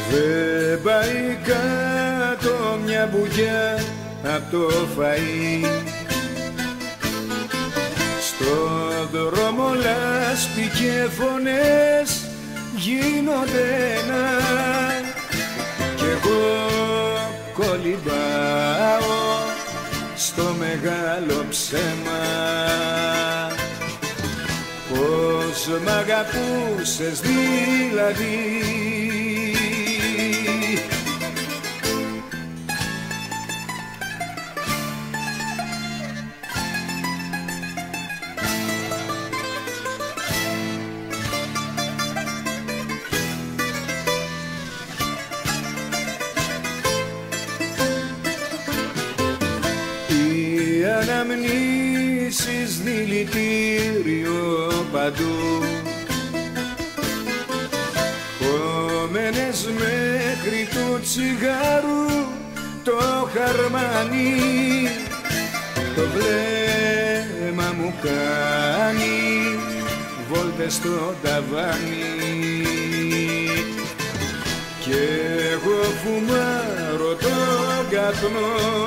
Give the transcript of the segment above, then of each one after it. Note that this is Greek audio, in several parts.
Δεν πάει κάτω μια μπουκιά απ' το φαΐ. Στον δρόμο λάσπη και φωνές γίνονται ένα, κι εγώ κολυμπάω στο μεγάλο ψέμα. Πώς μ' αγαπούσες δηλαδή, αναμνήσεις δηλητήριο παντού, χωμένες μέχρι του τσιγάρου το χαρμάνι. Το βλέμμα μου κάνει βόλτες στο ταβάνι κι εγώ φουμάρω τον καπνό.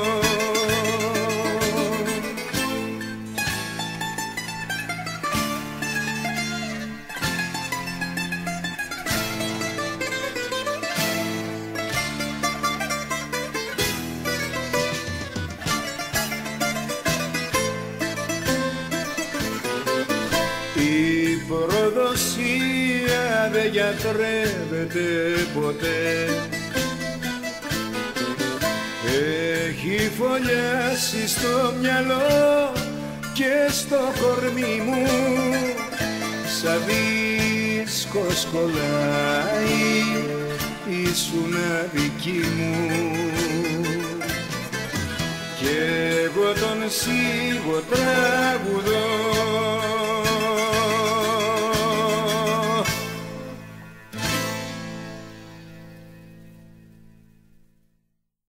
Η προδοσία δεν γιατρεύεται ποτέ, έχει φωλιάσει στο μυαλό και στο κορμί μου, σαν δίσκος κολλάει, ήσουν δική μου. Κι εγώ τον σίγω τραγουδώ